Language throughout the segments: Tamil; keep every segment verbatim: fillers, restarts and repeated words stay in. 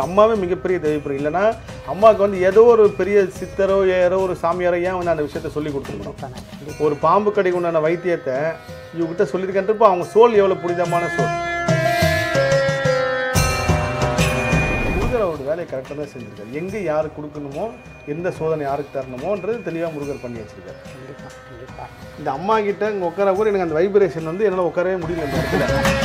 அம்மாவே மிகப்பெரிய தெய்வம். இல்லைன்னா அம்மாவுக்கு வந்து ஏதோ ஒரு பெரிய சித்தரோ ஏதோ ஒரு சாமியாரோ ஏன் வந்து அந்த விஷயத்த சொல்லி கொடுத்துருக்கணும். ஒரு பாம்பு கடிக்கு உண்டான வைத்தியத்தை இவங்ககிட்ட சொல்லியிருக்கேன்றப்போ அவங்க சோல் எவ்வளோ புனிதமான சோல். முருகர் அவரோட வேலையை கரெக்டாக தான் செஞ்சுருக்காரு. எங்கே யாருக்கு கொடுக்கணுமோ எந்த சோதனை யாருக்கு தரணுமோன்றது தெளிவாக முருகர் பண்ணி வச்சிருக்காரு. இந்த அம்மா கிட்ட இங்கே உட்கார கூட எனக்கு அந்த வைப்ரேஷன் வந்து என்னால் உட்காரவே முடியல இந்த இடத்துல.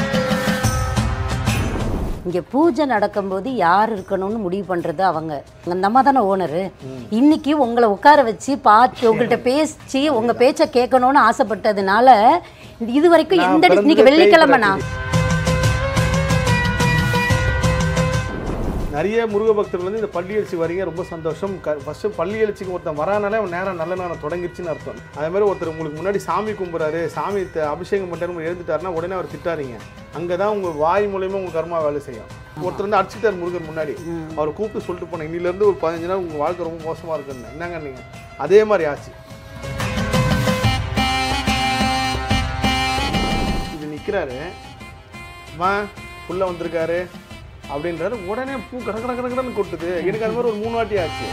இங்கே பூஜை நடக்கும்போது யார் இருக்கணும்னு முடிவு பண்ணுறது அவங்க. அந்த அம்மா தானே ஓனரு. இன்னைக்கு உங்களை உட்கார வச்சு பார்த்து உங்கள்கிட்ட பேசி உங்கள் பேச்சை கேட்கணும்னு ஆசைப்பட்டதுனால இது வரைக்கும் எந்த இன்னைக்கு வெள்ளிக்கிழமைனா நிறைய முருக பக்தர்கள் வந்து இந்த பள்ளி எழுச்சி வரீங்க, ரொம்ப சந்தோஷம். க ஃபஸ்ட்டு பள்ளி எழுச்சிக்கு ஒருத்தன் வரானாலே அவன் நேரம் நல்ல நேரம் தொடங்கிடுச்சின்னு அர்த்தம். அதே மாதிரி ஒருத்தர் உங்களுக்கு முன்னாடி சாமி கும்பிட்றாரு, சாமி அபிஷேகம் பண்ணுறாரு எழுந்துட்டாருன்னா உடனே அவர் திட்டாதீங்க. அங்கே தான் உங்கள் வாய் மூலியமாக உங்கள் கர்மா வேலை செய்யும். ஒருத்தர் வந்து அடிச்சுட்டார் முருகர் முன்னாடி, அவர் கூப்பிட்டு சொல்லிட்டு போனேன் இன்னிலேருந்து ஒரு பதினஞ்சு நாள் உங்கள் வாழ்க்கை ரொம்ப மோசமாக இருக்குன்னு. என்னங்க நீங்கள் அதே மாதிரி ஆச்சு. இது நிற்கிறாரு அம்மா புள்ள வந்திருக்காரு அப்படின்றாரு, உடனே பூ கட கட கட கடன்னு கொட்டுது. எனக்கு அது மாதிரி ஒரு மூணு வாட்டி ஆச்சு.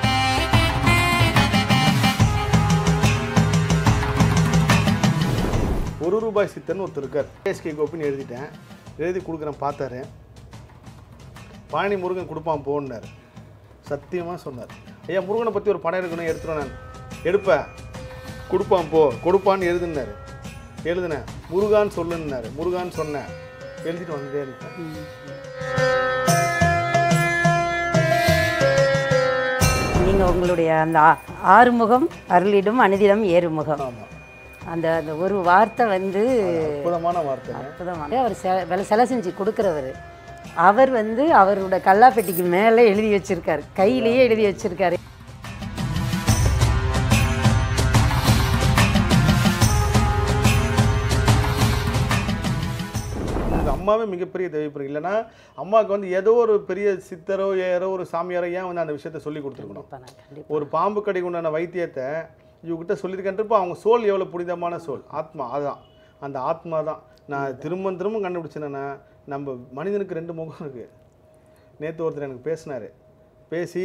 ஒரு ரூபாய் சித்தன்னு ஒருத்தர் இருக்கார். கேஎஸ்கே கோப்பின்னு எழுதிட்டேன், எழுதி கொடுக்குறேன். பார்த்தாரு, பழனி முருகன் கொடுப்பான் போன்னார். சத்தியமாக சொன்னார், ஐயா முருகனை பற்றி ஒரு படம் எடுக்கணும், எடுத்துருவேன். நான் எடுப்பேன், கொடுப்பான் போ, கொடுப்பான்னு எழுதுனாரு. எழுதுனேன், முருகான்னு சொல்லுன்னாரு. முருகான்னு சொன்னேன், எழுதிட்டு வந்துட்டே இருந்தேன். நீங்கள் உங்களுடைய அந்த ஆறுமுகம் அருளிடும் அனுதினம் ஏறுமுகம், அந்த அந்த ஒரு வார்த்தை வந்து அற்புதமான வார்த்தை. அற்புதமான அவர் செ செலை செஞ்சு கொடுக்குறவர். அவர் வந்து அவரோட கல்லாப்பெட்டிக்கு மேலே எழுதி வச்சிருக்காரு, கையிலேயே எழுதி வச்சிருக்காரு. அம்மாவே மிகப்பெரிய தெய்வம். இல்லைன்னா அம்மாவுக்கு வந்து ஏதோ ஒரு பெரிய சித்தரோ ஏதோ ஒரு சாமியாரோ ஏன் வந்து அந்த விஷயத்த சொல்லி கொடுத்துருக்கணும். ஒரு பாம்பு கடிக்கு உண்டான வைத்தியத்தை இவங்ககிட்ட சொல்லியிருக்கேன்றப்போ அவங்க சோல் எவ்வளோ புனிதமான சோல், ஆத்மா. அதுதான் அந்த ஆத்மா தான். நான் திரும்ப திரும்ப கண்டுபிடிச்சேன்னா நம்ம மனிதனுக்கு ரெண்டு முகம் இருக்குது. நேற்று ஒருத்தர் எனக்கு பேசினார், பேசி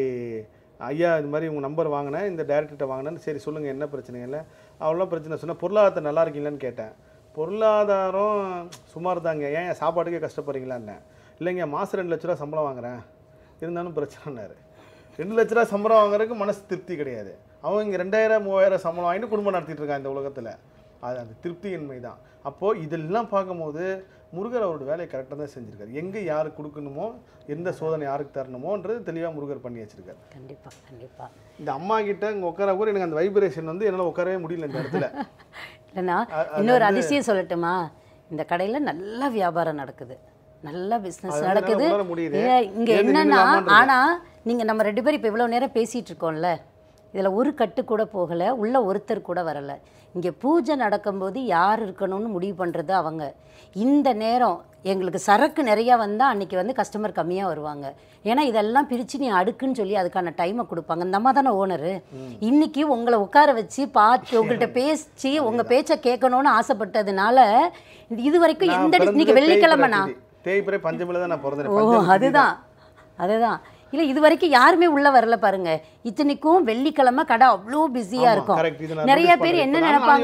ஐயா இது மாதிரி உங்கள் நம்பர் வாங்கினேன், இந்த டேரக்டர்கிட்ட வாங்கினேன்னு. சரி சொல்லுங்கள் என்ன பிரச்சனை இல்லை, அவ்வளோ பிரச்சனை சொன்னால் பொருளாதாரத்தை நல்லா இருக்கீங்களான்னு கேட்டேன். பொருளாதாரம் சுமார் தாங்க, ஏன் சாப்பாட்டுக்கே கஷ்டப்படுறீங்களான்னு. இல்லைங்க மாதம் ரெண்டு லட்ச ரூபா சம்பளம் வாங்குறேன், இருந்தாலும் பிரச்சனைனாரு. ரெண்டு லட்ச ரூபா சம்பளம் வாங்குறதுக்கு மனசு திருப்தி கிடையாது. அவங்க இங்கே ரெண்டாயிரம் மூவாயிரம் சம்பளம் வாங்கிட்டு குடும்பம் நடத்திட்டு இருக்காங்க இந்த உலகத்தில். அது அந்த திருப்தியின்மை தான். அப்போது இதெல்லாம் பார்க்கும்போது முருகர் அவரோட வேலையை கரெக்டாக தான் செஞ்சுருக்காரு. எங்கே யாருக்கு கொடுக்கணுமோ எந்த சோதனை யாருக்கு தரணுமோன்றது தெளிவாக முருகர் பண்ணி வச்சுருக்காரு. கண்டிப்பாக கண்டிப்பாக. இந்த அம்மா கிட்ட இங்கே உட்கார கூட எனக்கு அந்த வைப்ரேஷன் வந்து என்னால் உட்காரவே முடியல இந்த இடத்துல. இல்லைண்ணா இன்னொரு அதிசயம் சொல்லட்டுமா, இந்த கடையில் நல்ல வியாபாரம் நடக்குது, நல்ல பிஸ்னஸ் நடக்குது. இங்கே என்னன்னா ஆனால் நீங்கள் நம்ம ரெண்டு பேரும் இப்போ இவ்வளோ நேரம் பேசிகிட்டு இருக்கோம்ல, இதில் ஒரு கட்டு கூட போகலை, உள்ள ஒருத்தர் கூட வரலை. இங்கே பூஜை நடக்கும்போது யார் இருக்கணும்னு முடிவு பண்ணுறது அவங்க. இந்த நேரம் எங்களுக்கு சரக்கு நிறையா வந்தால் அன்றைக்கி வந்து கஸ்டமர் கம்மியாக வருவாங்க. ஏன்னா இதெல்லாம் பிரித்து நீ அடுக்குன்னு சொல்லி அதுக்கான டைமை கொடுப்பாங்க. இந்த அம்மா தானே ஓனரு. இன்றைக்கி உங்களை உட்கார வச்சு பார்த்து உங்கள்கிட்ட பேசி உங்கள் பேச்சை கேட்கணும்னு ஆசைப்பட்டதுனால இது வரைக்கும் எந்த இன்னைக்கு வெள்ளிக்கிழமைனா தேய்பிறை பஞ்சமில தான் நான் பிறந்தேன். ஓ அதுதான் அதுதான் இல்லை இது வரைக்கும் யாருமே உள்ளே வரல பாருங்க. இத்தனைக்கும் வெள்ளிக்கிழமை கடை அவ்வளோ பிஸியாக இருக்கும். நிறைய பேர் என்ன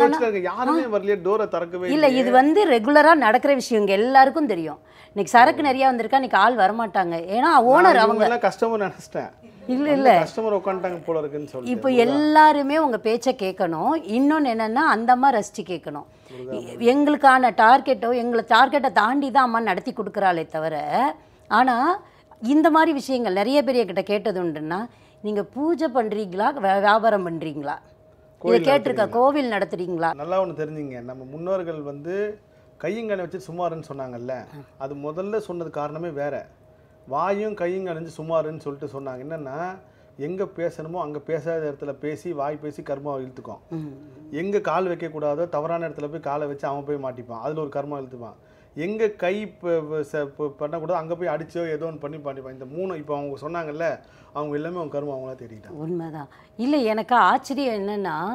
நினைப்பாங்கன்னா இல்லை இது வந்து ரெகுலராக நடக்கிற விஷயம் இங்கே எல்லாருக்கும் தெரியும். இன்னைக்கு சரக்கு நிறையா வந்திருக்கா, இன்னைக்கு ஆள் வரமாட்டாங்க. ஏன்னா ஓனர் அவங்க கஸ்டமர் நினைச்சிட்டேன். இல்லை இல்லை கஸ்டமர் உட்காந்துட்டாங்க போல இருக்குன்னு சொல்லி இப்போ எல்லாருமே உங்கள் பேச்சை கேட்கணும். இன்னொன்று என்னென்னா அந்த அம்மா ரசித்து கேட்கணும். எங்களுக்கான டார்கெட்டோ எங்களை டார்கெட்டை தாண்டி தான் அம்மா நடத்தி கொடுக்குறாளே தவிர. ஆனால் இந்த மாதிரி விஷயங்கள் நிறைய பேர் கிட்ட கேட்டது உண்டுன்னா, நீங்கள் பூஜை பண்ணுறீங்களா வியாபாரம் பண்ணுறீங்களா, இதை கேட்டிருக்க கோவில் நடத்துறீங்களா. நல்லா ஒன்று தெரிஞ்சுங்க, நம்ம முன்னோர்கள் வந்து கையங்கனை வச்சு சுமாருன்னு சொன்னாங்கல்ல, அது முதல்ல சொன்னது காரணமே வேற. வாயும் கையும் கணிஞ்சு சுமாருன்னு சொல்லிட்டு சொன்னாங்க. என்னென்னா எங்கே பேசணுமோ அங்கே பேசாத இடத்துல பேசி வாய் பேசி கர்மாவை இழுத்துக்கும். எங்கே கால் வைக்கக்கூடாதோ தவறான இடத்துல போய் காலை வச்சு அவன் போய் மாட்டிப்பான், அதில் ஒரு கர்மா இழுத்துப்பான். எங்கே கை பண்ணக்கூடாது அங்கே போய் அடிச்சோ ஏதோ ஒன்று பண்ணி பண்ணிப்பான். இந்த மூணு இப்போ அவங்க சொன்னாங்கல்ல, அவங்க எல்லாமே அவங்க கர்மா அவங்களா தேடிட்டாங்க. உண்மைதான். இல்லை எனக்கு ஆச்சரியம் என்னென்னா,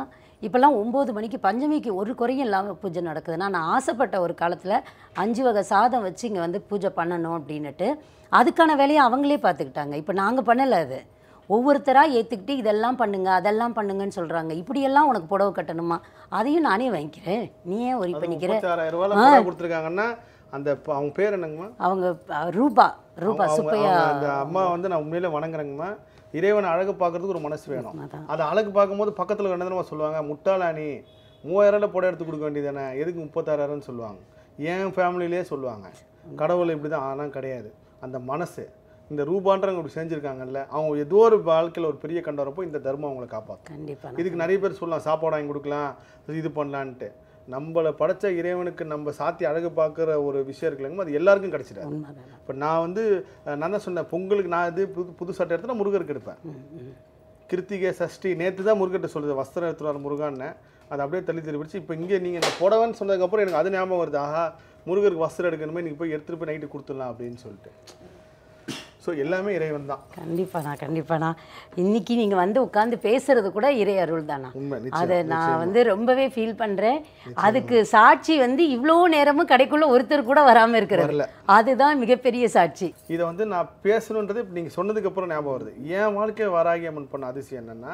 இப்போல்லாம் ஒம்பது மணிக்கு பஞ்சமிக்கு ஒரு குறையும் இல்லாமல் பூஜை நடக்குதுன்னா நான் ஆசைப்பட்ட ஒரு காலத்தில் அஞ்சு வகை சாதம் வச்சு இங்கே வந்து பூஜை பண்ணணும் அப்படின்னுட்டு அதுக்கான வேலையை அவங்களே பார்த்துக்கிட்டாங்க. இப்போ நாங்கள் பண்ணலை, அது ஒவ்வொருத்தராக ஏற்றுக்கிட்டு இதெல்லாம் பண்ணுங்க அதெல்லாம் பண்ணுங்கன்னு சொல்கிறாங்க. இப்படியெல்லாம் உனக்கு புடவை கட்டணுமா, அதையும் நானே வாங்கிக்கிறேன், நீ ஏன் ஒரி பண்ணிக்கிறேன் கொடுத்துருக்காங்கன்னா அந்த அவங்க பேர் என்னங்கம்மா? அவங்க ரூபா ரூபா சுப்பையா. அந்த அம்மா வந்து நான் உண்மையிலே வணங்குறேங்கம்மா. இறைவனை அழகு பார்க்கறதுக்கு ஒரு மனசு வேணும். அதை அழகு பார்க்கும்போது பக்கத்தில் என்னதுன்னு சொல்லுவாங்க, முட்டாளானி மூவாயிரம் புடவை எடுத்து கொடுக்க வேண்டியதானே, எதுக்கு முப்பத்தாறாயிரம்னு சொல்லுவாங்க. என் ஃபேமிலியிலே சொல்லுவாங்க. கடவுள் இப்படி தான். ஆனால் கிடையாது, அந்த மனசு இந்த ரூபான்றவங்க இப்படி செஞ்சுருக்காங்கல்ல, அவங்க ஏதோ ஒரு வாழ்க்கையில் ஒரு பெரிய கண்டு வரப்போ இந்த தர்மம் அவங்களை காப்பாற்றும். கண்டிப்பாக. இதுக்கு நிறைய பேர் சொல்லலாம், சாப்பாடு வாங்கி கொடுக்கலாம், இது பண்ணலான்ட்டு. நம்மளை படைச்ச இறைவனுக்கு நம்ம சாத்தி அழகு பார்க்குற ஒரு விஷயம் இருக்குல்லங்க, அது எல்லாருக்கும் கிடச்சிடாது. இப்போ நான் வந்து நான் தான் சொன்னேன், பொங்கலுக்கு நான் இது புது புது சட்டை எடுத்து நான் முருகருக்கு எடுப்பேன். கிருத்திகை சஷ்டி நேற்று தான் முருகர்கிட்ட சொல்லுது, வஸ்திரம் எடுத்துவார் முருகான்னு. அதை அப்படியே தள்ளி தள்ளி பிடிச்சி இப்போ இங்கே நீங்கள் இந்த புடவைன்னு சொன்னதுக்கப்புறம் எனக்கு அது ஞாபகம் வருது, ஆஹா முருகருக்கு வஸ்திரம் எடுக்கணுமே, நீங்கள் போய் எடுத்துகிட்டு போய் நைட்டு கொடுத்துடலாம் அப்படின்னு சொல்லிட்டு. ஸோ எல்லாமே இறைவன் தான். கண்டிப்பாண்ணா கண்டிப்பாண்ணா. இன்னைக்கு நீங்கள் வந்து உட்காந்து பேசுறது கூட இறை அருள் தானா, அதை நான் வந்து ரொம்பவே ஃபீல் பண்ணுறேன். அதுக்கு சாட்சி வந்து இவ்வளோ நேரமும் கடைக்குள்ளே ஒருத்தர் கூட வராமல் இருக்கிறது, அதுதான் மிகப்பெரிய சாட்சி. இதை வந்து நான் பேசணுன்றது இப்போ நீங்கள் சொன்னதுக்கப்புறம் ஞாபகம் வருது. என் வாழ்க்கை வாராகி அம்மன் பண்ண அதிசயம் என்னென்னா,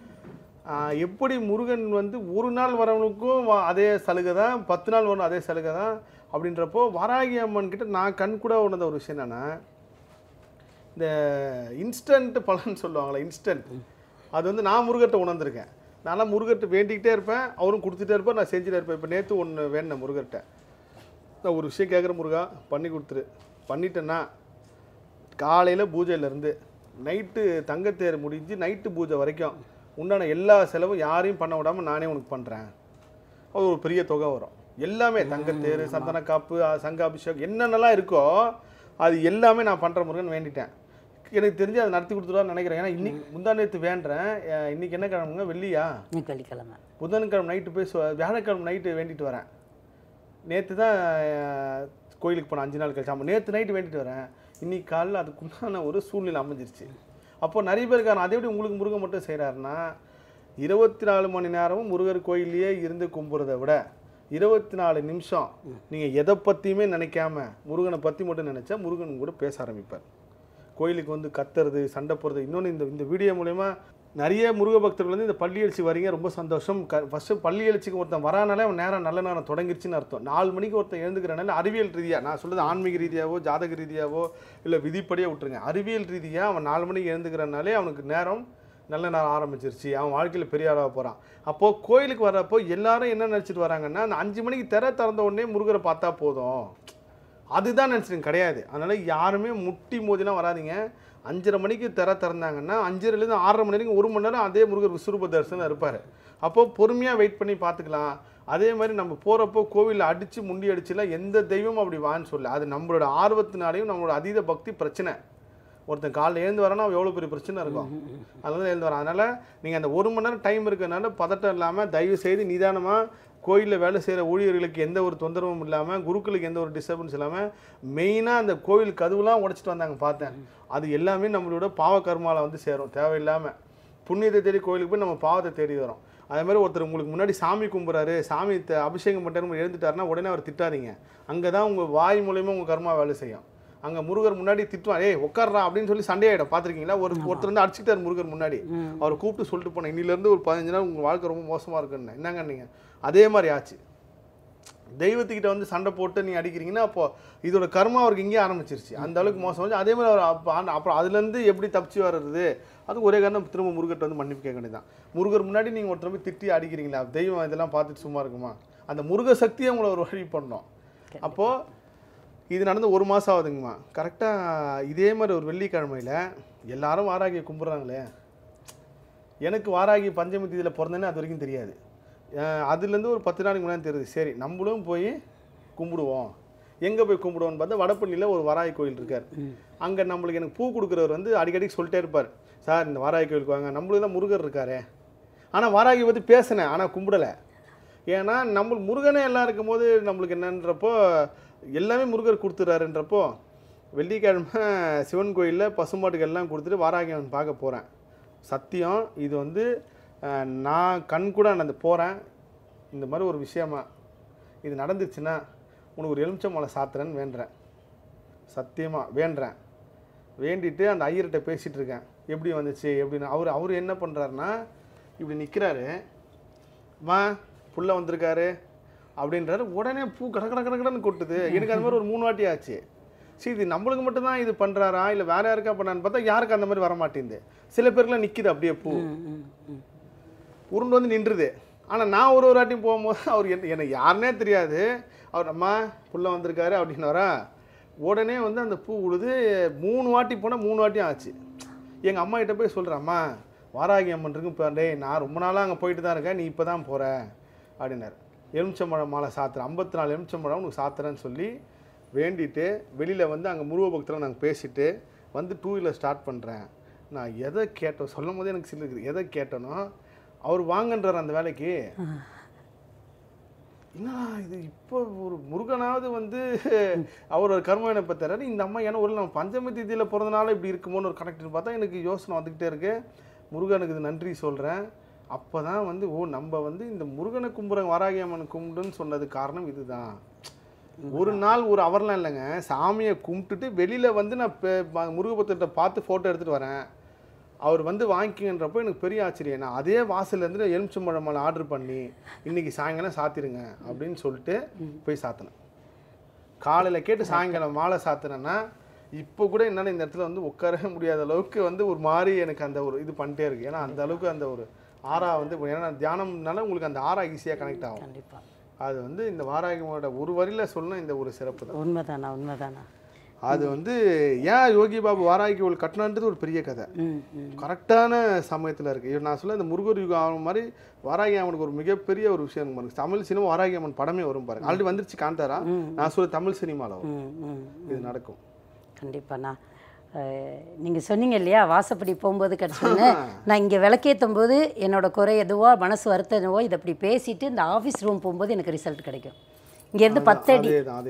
எப்படி முருகன் வந்து ஒரு நாள் வரவனுக்கும் அதே சலுகை தான், பத்து நாள் வரணும் அதே சலுகை தான் அப்படின்றப்போ, வாராகி அம்மன் கிட்ட நான் கண் கூட உணர்ந்த ஒரு விஷயம் என்னென்னா, இந்த இன்ஸ்டன்ட் பலன்னு சொல்லுவாங்களே, இன்ஸ்டன்ட், அது வந்து நான் முருகர்கிட்ட உணர்ந்திருக்கேன். நான்லாம் முருகர்கிட்ட வேண்டிக்கிட்டே இருப்பேன், அவரும் கொடுத்துட்டே இருப்பேன், நான் செஞ்சுட்டே இருப்பேன். இப்போ நேற்று ஒன்று வேணும் முருகர்கிட்ட, நான் ஒரு விஷயம் கேட்குற, முருகா பண்ணி கொடுத்துரு. பண்ணிட்டேன்னா காலையில் பூஜையிலேருந்து நைட்டு தங்கத்தேர் முடிஞ்சு நைட்டு பூஜை வரைக்கும் உண்டான எல்லா செலவும் யாரையும் பண்ண விடாமல் நானே உனக்கு பண்ணுறேன். அது ஒரு பெரிய தொகை வரும். எல்லாமே தங்கத்தேர், சந்தன காப்பு, சங்க அபிஷேகம் என்னென்னலாம் இருக்கோ அது எல்லாமே நான் பண்ணுற முருகன் வேண்டிட்டேன். எனக்கு தெரிஞ்சு அதை நடத்தி கொடுத்துருவான்னு நினைக்கிறேன். ஏன்னா இன்னைக்கு முந்தா நேற்று வேண்டுறேன். இன்னைக்கு என்ன கிழமைங்க, வெள்ளியா? வெள்ளிக்கிழமை. புதன்கிழமை நைட்டு போய் வியாழக்கிழமை நைட்டு வேண்டிட்டு வரேன். நேற்று தான் கோயிலுக்கு போனேன், அஞ்சு நாள் கழிச்சு. ஆமாம், நேற்று நைட்டு வேண்டிட்டு வரேன். இன்னைக்கு காலையில் அதுக்குண்டான ஒரு சூழ்நிலை அமைஞ்சிருச்சு. அப்போது நிறைய பேருக்கான அதே எப்படி உங்களுக்கு முருகன் மட்டும் செய்கிறாருன்னா, இருபத்தி நாலு மணி நேரமும் முருகர் கோயிலையே இருந்து கும்பிட்றத விட இருபத்தி நாலு நிமிஷம் நீங்கள் எதை பற்றியுமே நினைக்காம முருகனை பற்றி மட்டும் நினச்சா முருகன் கூட பேச ஆரம்பிப்பார். கோயிலுக்கு வந்து கத்துறது, சண்டை போடுறது. இன்னொன்று இந்த இந்த வீடியோ மூலயமா நிறைய முருக பக்தர்கள் வந்து இந்த பள்ளி எழுச்சி வரீங்க, ரொம்ப சந்தோஷம். க ஃபஸ்ட்டு பள்ளி எழுச்சிக்கு ஒருத்தன் வரானாலே அவன் நேரம் நல்ல நேரம் தொடங்கிருச்சுன்னு அர்த்தம். நாலு மணிக்கு ஒருத்தன் எழுந்துக்கிறனால அறிவியல் ரீதியாக, நான் சொல்கிறது ஆன்மீக ரீதியாவோ ஜாதக ரீதியாவோ இல்லை விதிப்படியே விட்டுருங்க, அறிவியல் ரீதியாக அவன் நாலு மணிக்கு எழுந்துக்கிறனாலே அவனுக்கு நேரம் நல்ல நேரம் ஆரம்பிச்சிருச்சு, அவன் வாழ்க்கையில் பெரிய ஆளாக போகிறான். அப்போது கோயிலுக்கு வர்றப்போ எல்லாரும் என்ன நினச்சிட்டு வராங்கன்னா, அந்த அஞ்சு மணிக்கு திற திறந்த உடனே முருகரை பார்த்தா போதும், அதுதான் நினச்சிட்டு கிடையாது. அதனால் யாருமே முட்டி மோதிலாம் வராதிங்க. அஞ்சரை மணிக்கு திற திறந்தாங்கன்னா அஞ்சரைலேருந்து ஆறரை மணி வரைக்கும் ஒரு மணி நேரம் அதே முருகர் விஸ்வரூப தரிசனம் இருப்பார். அப்போது பொறுமையாக வெயிட் பண்ணி பார்த்துக்கலாம். அதே மாதிரி நம்ம போகிறப்போ கோவிலில் அடித்து முண்டி அடிச்சுலாம் எந்த தெய்வமும் அப்படி வான்னு சொல்ல, அது நம்மளோட ஆர்வத்தினாலையும் நம்மளோட அதீத பக்தி பிரச்சனை. ஒருத்தன் காலையில் எழுந்து வரனா எவ்வளோ பெரிய பிரச்சனை இருக்கும், அதனால எழுந்து வரான். அதனால் நீங்கள் அந்த ஒரு மணி நேரம் டைம் இருக்கிறதுனால பதட்டம் இல்லாமல் தயவு செய்து நிதானமாக கோயிலில் வேலை செய்கிற ஊழியர்களுக்கு எந்த ஒரு தொந்தரவும் இல்லாமல், குருக்களுக்கு எந்த ஒரு டிஸ்டர்பன்ஸ் இல்லாமல், மெயினாக அந்த கோவில் கதவுலாம் உடச்சிட்டு வந்தாங்க பார்த்தேன். அது எல்லாமே நம்மளோட பாவ கர்மாவில் வந்து சேரும். தேவையில்லாமல் புண்ணியத்தை தேடி கோயிலுக்கு போய் நம்ம பாவத்தை தேடி வரோம். அதே மாதிரி ஒருத்தர் உங்களுக்கு முன்னாடி சாமி கும்பிட்றாரு, சாமி அபிஷேகம் பண்ணுறாரு, எழுந்துட்டாருன்னா உடனே அவர் திட்டாதீங்க. அங்கே தான் உங்கள் வாய் மூலயமா உங்கள் கர்மா வேலை செய்யும். அங்கே முருகர் முன்னாடி திட்டுவான், ஏய் உட்கார்றா அப்படின்னு சொல்லி சண்டையாயிடும். பார்த்துருக்கீங்களா? ஒரு ஒருத்தர் வந்து அடிச்சுட்டார் முருகர் முன்னாடி, அவர் கூப்பிட்டு சொல்லிட்டு போனேன், இன்னிலேருந்து ஒரு பதினஞ்சு நாள் உங்கள் வாழ்க்கை ரொம்ப மோசமாக இருக்குன்னு. என்னங்க நீங்கள் அதே மாதிரி ஆச்சு. தெய்வத்துக்கிட்ட வந்து சண்டை போட்டு நீ அடிக்கிறீங்கன்னா அப்போ இதோட கர்மா அவருக்கு இங்கே ஆரம்பிச்சிருச்சு. அந்த அளவுக்கு மோசம் வந்து அதே மாதிரி அவர் அப்போ அப்புறம் அதுலேருந்து எப்படி தப்பிச்சு வர்றது? அது ஒரே காரணம், திரும்ப முருகர்கிட்ட வந்து மன்னிப்பு கேட்க வேண்டியதான். முருகர் முன்னாடி நீங்கள் ஒருத்தர் போய் திட்டி அடிக்கிறீங்களா, தெய்வம் இதெல்லாம் பார்த்துட்டு சும்மா இருக்குமா? அந்த முருக சக்தியை உங்களை ஒரு வழி பண்ணோம். அப்போது இது நடந்து ஒரு மாதம் ஆகுதுங்கம்மா. கரெக்டாக இதே மாதிரி ஒரு வெள்ளிக்கிழமையில் எல்லாரும் வாராகியை கும்பிட்றாங்களே, எனக்கு வாராகி பஞ்சமி தேதியில் பிறந்தேன்னு அது வரைக்கும் தெரியாது. அதுலேருந்து ஒரு பத்து நாளைக்கு முன்னாடி தெரியுது. சரி நம்மளும் போய் கும்பிடுவோம். எங்கே போய் கும்பிடுவோன்னு பார்த்தா வடப்பள்ளியில் ஒரு வாராகி கோயில் இருக்கார். அங்கே நம்மளுக்கு எனக்கு பூ கொடுக்குறவர் வந்து அடிக்கடி சொல்லிட்டே இருப்பார், சார் இந்த வாராகி கோயிலுக்கு வாங்க, நம்மளுக்கு தான் முருகர் இருக்காரு. ஆனால் வாராகி பற்றி பேசினேன், ஆனால் கும்பிடலை. ஏன்னா நம்மளுக்கு முருகனே எல்லாம் இருக்கும்போது நம்மளுக்கு என்னன்றப்போ எல்லாமே முருகர் கொடுத்துறாருன்றப்போ வெள்ளிக்கிழமை சிவன் கோயிலில் பசுமாட்டுக்கு எல்லாம் கொடுத்துட்டு வாராகி அவன் பார்க்க போகிறேன். சத்தியம் இது வந்து நான் கண் கூட நான் போகிறேன் இந்த மாதிரி ஒரு விஷயமா இது நடந்துச்சுன்னா உனக்கு ஒரு எலுமிச்சை மாலை சாத்துறேன்னு வேண்டுறேன், சத்தியமாக வேண்டுறேன். வேண்டிட்டு அந்த ஐயர்கிட்ட பேசிகிட்டு இருக்கேன் எப்படி வந்துச்சு எப்படின்னு. அவர் அவர் என்ன பண்ணுறாருன்னா இப்படி நிற்கிறாரு, மா புள்ள வந்திருக்காரு அப்படின்றாரு. உடனே பூ கட கட கடன்னு கொட்டுது. எனக்கு அந்த மாதிரி ஒரு மூணு வாட்டி ஆச்சு. சரி இது நம்மளுக்கு மட்டும்தான் இது பண்ணுறாரா இல்லை வேறு யாருக்கா பண்ணான்னு பார்த்தா யாருக்கு அந்த மாதிரி வர மாட்டேங்குது. சில பேருக்குலாம் நிற்கிது அப்படியே பூ உருண்டு வந்து நின்றுது. ஆனால் நான் ஒரு ஒரு வாட்டியும் போகும்போது அவர் என்ன எனக்கு யாருன்னே தெரியாது. அவர் அம்மா புள்ள வந்திருக்காரு அப்படின்னு வரா. உடனே வந்து அந்த பூ உழுது. மூணு வாட்டி போனால் மூணு வாட்டியும் ஆச்சு. எங்கள் அம்மா கிட்ட போய் சொல்கிறேன், அம்மா வாராகி அம்மன் இருக்கு இப்போ, டே நான் ரொம்ப நாளாக அங்கே போயிட்டு தான் இருக்கேன், நீ இப்போ தான் போகிற அப்படின்னாரு. எலுமிச்சம்பழம் மாலை சாத்துறேன், ஐம்பத்தி நாலு எலுமிச்சம்பழம் உனக்கு சாத்துறேன்னு சொல்லி வேண்டிட்டு வெளியில் வந்து அங்கே முருக பக்தரை நாங்கள் பேசிவிட்டு வந்து டூ வீலர் ஸ்டார்ட் பண்ணுறேன். நான் எதை கேட்டோம் சொல்லும் போது எனக்கு சில இருக்குது. எதை கேட்டனோ அவர் வாங்கன்றார் அந்த வேலைக்கு. என்ன இது இப்போ ஒரு முருகனாவது வந்து அவர் ஒரு கர்மனை பத்தாரு. இந்த அம்மா ஏன்னா ஒரு நம்ம பஞ்சமி திதியில் பிறந்தனால இப்படி இருக்குமோன்னு ஒரு கனெக்ட்னு பார்த்தா எனக்கு யோசனை வந்துக்கிட்டே இருக்கு. முருகனுக்கு இது நன்றி சொல்கிறேன். அப்போ தான் வந்து ஓ நம்ம வந்து இந்த முருகனை கும்பிட்றோம் வாராகி அம்மன் கும்பிடுன்னு சொன்னது காரணம் இதுதான். ஒரு நாள் ஒரு அவர்லாம் இல்லைங்க, சாமியை கும்பிட்டுட்டு வெளியில் வந்து நான் முருகபத்திரத்தை பார்த்து ஃபோட்டோ எடுத்துகிட்டு வரேன். அவர் வந்து வாங்கிக்கிங்கன்றப்போ எனக்கு பெரிய ஆச்சரியம். நான் அதே வாசல்லேருந்து எலுமிச்சம்பழம் மாலை ஆர்டர் பண்ணி இன்றைக்கி சாயங்காலம் சாத்திருங்க அப்படின்னு சொல்லிட்டு போய் சாத்தினேன். காலையில் கேட்டு சாயங்காலம் மாலை சாத்தினேன்னா இப்போ கூட என்னால் இந்த இடத்துல வந்து உட்காரவே முடியாத அளவுக்கு வந்து ஒரு மாதிரி எனக்கு அந்த ஒரு இது பண்ணிட்டே இருக்குது. ஏன்னா அந்த அளவுக்கு அந்த ஒரு ஆரா வந்து ஏன்னா தியானம்னால உங்களுக்கு அந்த ஆரா ஈஸியாக கனெக்ட் ஆகும். கண்டிப்பாக அது வந்து இந்த வாராகியோட ஒரு வரியில் சொல்லணும் இந்த ஒரு சிறப்பு தான். உண்மைதானா உண்மைதானா அது வந்து ஏன் யோகி பாபு வாராகி ஒரு கட்டணன்றது ஒரு பெரிய கதை. கரெக்டான சமயத்தில் இருக்குது. நான் சொல்ல இந்த முருகர் யுகம் ஆகும் மாதிரி வாராகி அம்மனுக்கு ஒரு மிகப்பெரிய ஒரு விஷயம் பாருங்க. தமிழ் சினிமா வாராகி அம்மன் படமே வரும் பாருங்க. ஆல்ரெடி வந்துருச்சு காந்தாரா. நான் சொல்ல தமிழ் சினிமாவில் வரும் இது நடக்கும் கண்டிப்பாண்ணா. நீங்கள் சொன்னீங்க இல்லையா வாசப்படி போகும்போது கிடச்சோன்னு, நான் இங்கே விளக்கேற்றும் போது என்னோட குறை எதுவோ மனசு வருத்தவோ இதை அப்படி பேசிட்டு இந்த ஆஃபீஸ் ரூம் போகும்போது எனக்கு ரிசல்ட் கிடைக்கும். இங்கேருந்து பத்தடி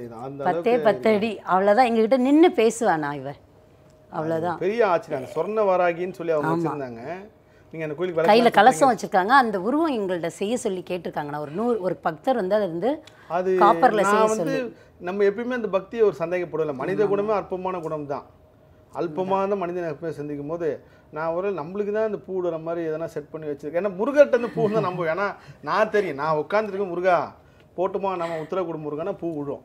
பத்தே பத்தடி அவ்வளோதான். எங்ககிட்ட நின்று பேசுவானா இவர், அவ்வளோதான். பெரிய ஆச்சரியம். சொர்ண வாராகின்னு சொல்லி அவங்க வச்சுருந்தாங்க. நீங்கள் அந்த கோயிலுக்கு கையில் கலசம் வச்சுருக்காங்க. அந்த உருவம் எங்கள்கிட்ட செய்ய சொல்லி கேட்டிருக்காங்கண்ணா. ஒரு நூறு ஒரு பக்தர் வந்து அது வந்து அது காப்பரில் செய்ய சொல்லி. நம்ம எப்பயுமே அந்த பக்தியை ஒரு சந்தேகப்படலை. மனித குணமே அற்பமான குணம் தான். அல்பமான மனிதனை எப்பவுமே சந்திக்கும் போது நான் ஒரு நம்மளுக்கு தான் இந்த பூ விடுற மாதிரி எதனா செட் பண்ணி வச்சுருக்கேன். ஏன்னா முருகர்கிட்ட இருந்து பூ தான் நம்ப. ஏன்னா நான் தெரியும் நான் உட்காந்துருக்கேன் முருகா போட்டுமா நம்ம உத்தர குடும்ப முருகனா பூ விழும்.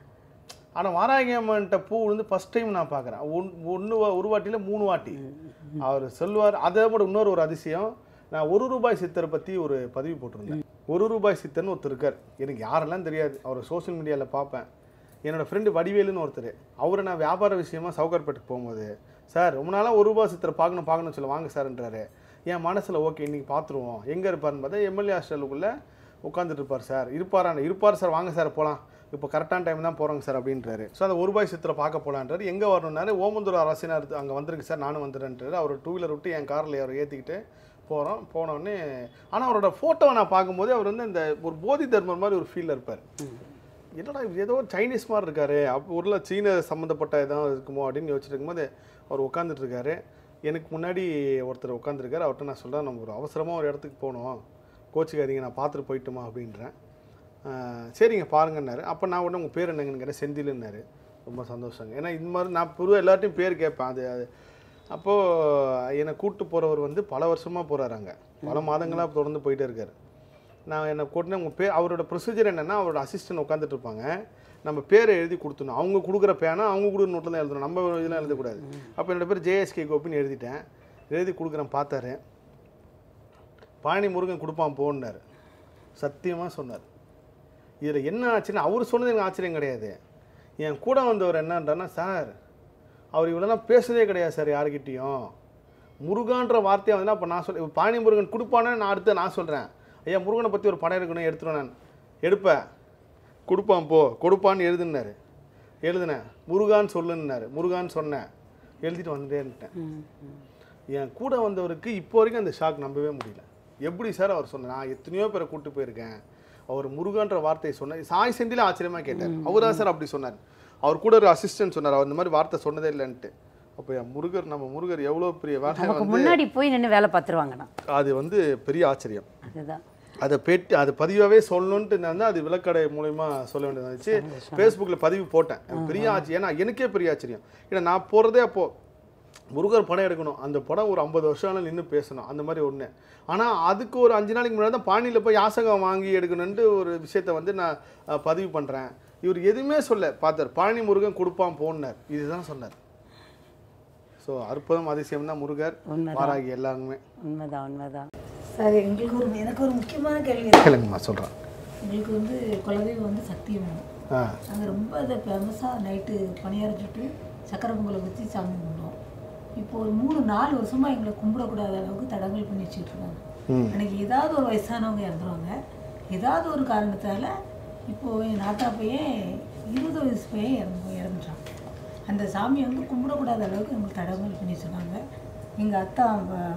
ஆனால் வாராகி அம்மன்கிட்ட பூ விழுந்து ஃபஸ்ட் டைம் நான் பார்க்குறேன். ஒன் ஒன்று ஒரு வாட்டியில் மூணு வாட்டி அவர் சொல்லுவார். அதை விட இன்னொரு ஒரு அதிசயம், நான் ஒரு ரூபாய் சித்தரை பற்றி ஒரு பதிவு போட்டிருந்தேன். ஒரு ரூபாய் சித்தர்னு ஒருத்தர் இருக்கார். எனக்கு யாரெல்லாம் தெரியாது. அவர் சோஷியல் மீடியாவில் பார்ப்பேன். என்னோடய ஃப்ரெண்டு வடிவேலுன்னு ஒருத்தர், அவரை நான் வியாபார விஷயமா சவுகார்பேட்டுக்கு போகும்போது சார் ரொம்ப நாளாக ஒரு ரூபாய் சித்தரை பார்க்கணும் பார்க்கணும்னு சொல்ல வாங்க சார்ன்றாரு. என் மனசில் ஓகே இன்றைக்கி பார்த்துருவோம். எங்கே இருப்பார்னு பார்த்தா எம்எல்ஏ ஹாஸ்டலுக்குள்ளே உட்காந்துட்டு இருப்பார் சார். இருப்பாரா இருப்பார் சார் வாங்க சார் போகலாம், இப்போ கரெக்டான டைம் தான் போகிறோங்க சார் அப்படின்றாரு. ஸோ அந்த ஒரு ரூபாய் சித்திரை பார்க்க போகலான்றாரு. எங்கே வரணுன்னாரு ஓமந்தூர் அரசினார் அங்கே வந்துருக்கு சார் நானும் வந்துடுறேன்றாரு. அவர் டூ வீலர் விட்டு என் காரில் அவர் ஏற்றிக்கிட்டு போகிறோம். போனோடனே ஆனால் அவரோட ஃபோட்டோவை நான் பார்க்கும்போது அவர் வந்து இந்த ஒரு போதி தர்மர் மாதிரி ஒரு ஃபீலில் இருப்பார். என்னடா ஏதோ ஒரு சைனீஸ் மாதிரி இருக்காரு, அப்போ ஊரில் சீன சம்மந்தப்பட்ட எதாவது இருக்குமோ அப்படின்னு யோசிச்சுட்டு இருக்கும்போது அவர் உட்காந்துட்ருக்காரு. எனக்கு முன்னாடி ஒருத்தர் உட்காந்துருக்காரு. அவர்கிட்ட நான் சொல்கிறேன் நம்ம ஒரு அவசரமாக ஒரு இடத்துக்கு போகணும், கோச்சிக்காதீங்க நான் பார்த்துட்டு போயிட்டுமா அப்படின்றேன். சரிங்க பாருங்கன்னாரு. அப்போ நான் உடனே உங்கள் பேர் என்னங்கன்னு கேட்டேன். செந்திலுன்னாரு. ரொம்ப சந்தோஷங்க. ஏன்னா இது மாதிரி நான் பொதுவாக எல்லார்ட்டையும் பேர் கேட்பேன். அது அது அப்போது என்னை கூப்பிட்டு போகிறவர் வந்து பல வருஷமாக போகிறாராங்க, பல மாதங்களாக தொடர்ந்து போயிட்டே இருக்கார். நான் என்னை கூட்டினேன். உங்கள் பேர் அவரோட ப்ரொசீஜர் என்னென்னா அவரோட அசிஸ்டன்ட் உட்காந்துட்டு இருப்பாங்க. நம்ம பேரை எழுதி கொடுத்துணும். அவங்க கொடுக்குற பேனா அவங்க கொடுக்குற நோட்டில் தான் எழுதணும், நம்ம இதெல்லாம் எழுதக்கூடாது. அப்போ என்னோடய பேர் ஜேஎஸ்கே கோபின்னு எழுதிட்டேன். எழுதி கொடுக்குறேன். பார்த்தாரு. பழனி முருகன் கொடுப்பான் போன்னார். சத்தியமாக சொன்னார். இதில் என்ன ஆச்சுன்னா அவர் சொன்னது எனக்கு ஆச்சரியம் கிடையாது. என் கூட வந்தவர் என்னன்றான்னா சார் அவர் இவ்வளோலாம் பேசுனதே கிடையாது சார் யாருக்கிட்டேயும். முருகான்ற வார்த்தையை வந்து அப்போ நான் சொல்ல பழனி முருகன் கொடுப்பானே நான் அடுத்து நான் சொல்கிறேன். ஐயா முருகனை பற்றி ஒரு படம் எடுக்கணும் எடுத்துருவேன். நான் எடுப்பேன். கொடுப்பான் போ கொடுப்பான்னு எழுதுனாரு. எழுதுனேன். முருகான்னு சொல்லுன்னாரு. முருகான்னு சொன்னேன். எழுதிட்டு வந்துட்டே இருந்துட்டேன். என் கூட வந்தவருக்கு இப்போ வரைக்கும் அந்த ஷாக் நம்பவே முடியல. எப்படி சார் அவர் சொன்னார்? நான் எத்தனையோ பேரை கூப்பிட்டு போயிருக்கேன். அவர் முருகான்ற வார்த்தையை சொன்னார். சாய் செந்தில ஆச்சரியமாக கேட்டார். அவர் தான் சார் அப்படி சொன்னார். அவர் கூட ஒரு அசிஸ்டன்ட் சொன்னார் அவர் இந்த மாதிரி வார்த்தை சொன்னதே இல்லைன்ட்டு. அப்போ முருகர் நம்ம முருகர் எவ்வளோ பெரிய வேலை நமக்கு முன்னாடி போய் நின்று வேலை பார்த்துருவாங்கண்ணா. அது வந்து பெரிய ஆச்சரியம். அதுதான் அதை பேட்டி அது பதிவாகவே சொல்லணுன்ட்டு நான் தான் அது விளக்கடை மூலயமா சொல்ல வேண்டியது இருந்துச்சு. ஃபேஸ்புக்கில் பதிவு போட்டேன். பெரிய ஆச்சரியம். ஏன்னா எனக்கே பெரிய ஆச்சரியம். ஏன்னா நான் போகிறதே அப்போது முருகர் படம் எடுக்கணும், அந்த படம் ஒரு ஐம்பது வருஷம் நின்று பேசணும், அந்த மாதிரி ஒன்று. ஆனால் அதுக்கு ஒரு அஞ்சு நாளைக்கு முன்னாடி தான் பாணியில் போய் யாசகம் வாங்கி எடுக்கணுன்ட்டு ஒரு விஷயத்த வந்து நான் பதிவு பண்ணுறேன். இவர் எதுவுமே சொல்ல பார்த்தார், பழனி முருகன் கொடுப்பான் போனார், இதுதான் சொன்னார். ஸோ அற்புதம் அதிசயம் தான் முருகர் வாராகி எல்லாருமே. உண்மைதான் உண்மைதான் சார். எங்களுக்கு ஒரு எனக்கு ஒரு முக்கியமான கேள்வி கேளுங்கம்மா சொல்கிறேன். எங்களுக்கு வந்து குலதெய்வம் வந்து சக்தி வேணும். நாங்கள் ரொம்ப அதை ஃபேமஸாக நைட்டு பணியாரம் சுட்டு சக்கரை பொங்கலை வச்சு சாமி கும்பிடுவோம். இப்போ ஒரு மூணு நாலு வருஷமாக எங்களை கும்பிடக்கூடாத அளவுக்கு தடங்கள் பண்ணி வச்சுட்டு இருக்காங்க. எனக்கு ஏதாவது ஒரு வயசானவங்க இறந்துருவாங்க, ஏதாவது ஒரு காரணத்தால். இப்போது என் நாட்டா பையன் இருபது வயசு பையன் இறந்து இறந்துட்டான். அந்த சாமியை வந்து கும்பிடக்கூடாத அளவுக்கு எங்களுக்கு தடங்கள் பண்ணி வச்சுருக்காங்க. எங்கள் அத்தா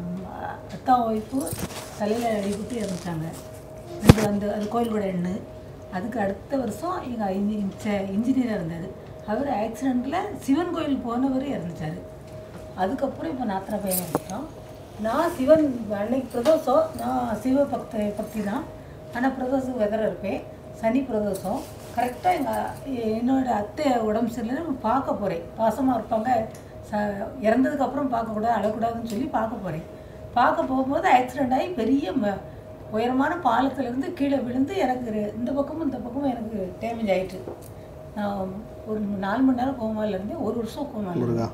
அத்தா ஒய்ஃபு தலையில் அடிபட்டு இறந்துட்டாங்க. அந்த அந்த அது கோயிலோட எண்ணு. அதுக்கு அடுத்த வருஷம் எங்கள் இன்ஜி இன்ஜினியராக இருந்தார், அவர் ஆக்சிடெண்ட்டில் சிவன் கோயில் போனவர் இறந்துட்டார். அதுக்கப்புறம் இப்போ நாத்தனா பையன் இறந்துட்டான். நான் சிவன் அன்னைக்கு பிரதோஷம், நான் சிவ பக்த பக்தி தான். ஆனால் பிரதோஷம் வெதற இருப்பேன். சனி பிரதோஷம் கரெக்டாக எங்கள் என்னோடய அத்தை உடம்பு சரியில்லைன்னு பார்க்க போகிறேன். பாசமாக இருப்பாங்க, ச இறந்ததுக்கப்புறம் பார்க்கக்கூடாது, அழக்கூடாதுன்னு சொல்லி பார்க்க போகிறேன். பார்க்க போகும்போது ஆக்சிடெண்ட் ஆகி பெரிய ம உயரமான பாலத்திலேருந்து கீழே விழுந்து எனக்கு இந்த பக்கமும் இந்த பக்கமும் எனக்கு டேமேஜ் ஆகிட்டு நான் ஒரு நாலு மணி நேரம் கோமாவில் இருந்தேன். ஒரு வருஷம் கோமாவில்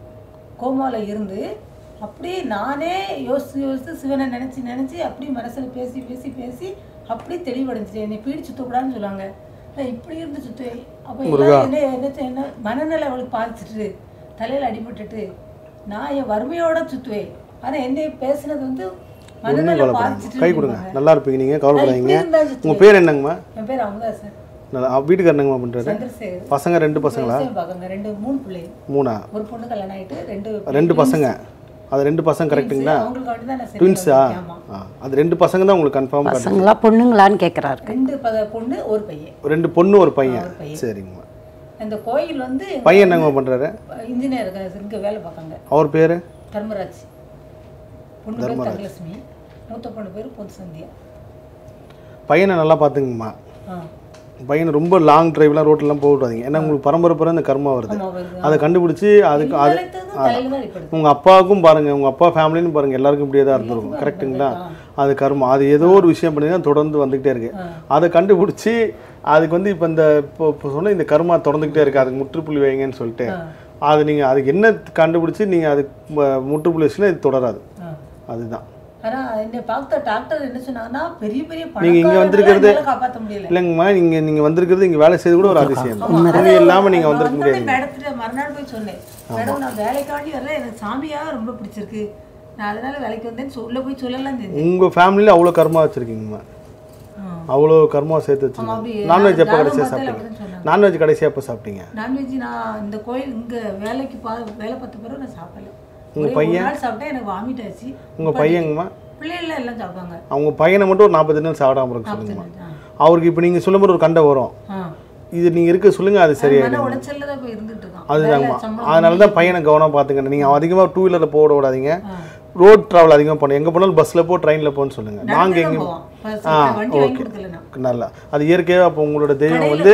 கோமாவில் இருந்து அப்படியே நானே யோசித்து யோசித்து சிவனை நினச்சி நினச்சி அப்படியே மனசில் பேசி பேசி பேசி அப்படியே தெளிவடைஞ்சிட்டேன். என்னை பீடி சுற்றக்கூடாதுன்னு சொல்லுவாங்க, நான் இப்படி இருந்து சுற்றுவேன். அப்போ எல்லாம் என்ன என்ன என்ன மனநிலை அவளுக்கு பாதிச்சுட்டு தலையில் அடிபட்டுட்டு நான் என் வறுமையோட சுற்றுவேன். ஆனால் என்னை பேசுனது வந்து மனநிலை பாதிச்சுட்டு. கை கொடுங்க, நல்லா இருப்பீங்க நீங்கள், கவலைப்படாதீங்க. உங்கள் பேர் என்னங்கம்மா? என் பேர் அவங்க சார். வீட்டுக்காரர் என்னங்கம்மா பண்ணுறாரு? பசங்க ரெண்டு பசங்களா? ரெண்டு மூணு பிள்ளைங்க. மூணா? ஒரு பொண்ணு கல்யாணம் ஆகிட்டு ரெண்டு ரெண்டு பசங்க. அது ரெண்டு பசங்க கரெக்டுங்களா? ட்வின்ஸா? அது ரெண்டு பசங்க தான் உங்களுக்கு கன்ஃபார்ம் பசங்களா பொண்ணுங்களான்னு கேட்குறாரு. ரெண்டு பொண்ணு ஒரு பையன். ரெண்டு பொண்ணு ஒரு பையன். சரிங்கம்மா. இந்த கோயில் வந்து பையன் என்னங்க பண்ணுறாரு? இன்ஜினியர் இங்கே வேலை பார்க்காங்க. அவர் பேர்? தர்மராஜ். பொண்ணு பேர் தங்கலட்சுமி, மூத்த பொண்ணு பேர் பொது சந்தியா. பையனை நல்லா பார்த்துங்கம்மா. பையனை ரொம்ப லாங் டிரைவ்லாம் ரோட்லாம் போகாதீங்க. ஏன்னா உங்களுக்கு பரம்பரை பரம் இந்த கர்மா வருது. அதை கண்டுபிடிச்சி அதுக்கு அது உங்கள் அப்பாவுக்கும் பாருங்கள், உங்கள் அப்பா ஃபேமிலின்னு பாருங்கள், எல்லாருக்கும் இப்படியே தான் இருந்திருக்கும். கரெக்டுங்களா? அது கர்மா. அது ஏதோ ஒரு விஷயம் பண்ணி தான் தொடர்ந்து வந்துக்கிட்டே இருக்குது. அதை கண்டுபிடிச்சி அதுக்கு வந்து இப்போ இந்த இப்போ இப்போ சொன்ன இந்த கர்மா தொடர்ந்துக்கிட்டே இருக்குது, அதுக்கு முற்றுப்புள்ளி வைங்கன்னு சொல்லிட்டு அது நீங்கள் அதுக்கு என்ன கண்டுபிடிச்சி நீங்கள் அதுக்கு முற்றுப்புள்ளி வச்சுன்னா இது தொடராது. அதுதான். நீங்க இங்க வந்திருக்கிறது இல்லைங்கம்மா, நீங்க நீங்க வந்திருக்கிறது இங்க வேலை செய்து கூட ஒரு அதிசயம் தான். இல்லாம நீங்க வந்திருக்க முடியாது. மறுநாள் போய் சொன்னேன், மேடம் நான் வேலைக்காண்டி வரல, எனக்கு சாமியா ரொம்ப பிடிச்சிருக்கு, நான் அதனால வேலைக்கு வந்தேன்னு சொல்ல போய் சொல்லலாம். உங்க ஃபேமிலியில அவ்வளவு கர்மா வச்சிருக்கீங்கம்மா, அவ்வளோ கர்மா சேர்த்து வச்சுருக்கீங்க. நான்வெஜ் எப்போ கடைசியாக சாப்பிட்டீங்க? நான்வெஜ் கடைசியாக எப்போ சாப்பிட்டீங்க? நான்வெஜ் நான் இந்த கோயில் இங்கே வேலைக்கு பா வேலை பார்த்த பிறகு நான் சாப்பிடல. உங்கள் பையன் சாப்பிட்டேன், எனக்கு வாமிட் ஆச்சு. உங்கள் பையங்கம்மா? பிள்ளைகள் எல்லாம் சாப்பிடுவாங்க. அவங்க பையனை மட்டும் ஒரு நாற்பது நாள் சாப்பிடாம இருக்கு சொல்லுங்கம்மா. அவருக்கு இப்போ நீங்கள் சொல்லும்போது ஒரு கண்டை வரும், இது நீங்கள் இருக்க சொல்லுங்க, அது சரியாயிடும். அதுதாங்கம்மா, அதனால தான் பையனை கவனம் பார்த்துக்கணும். நீங்கள் அதிகமாக டூ வீலரில் போட விடாதீங்க, ரோட் ட்ராவல் அதிகமாக பண்ணணும். எங்கே போனாலும் பஸ்ஸில் போ, ட்ரெயினில் போன்னு சொல்லுங்கள். நாங்கள் எங்கே ஆ ஓகே நல்லா, அது இயற்கையாக. அப்போ உங்களோட தெய்வம் வந்து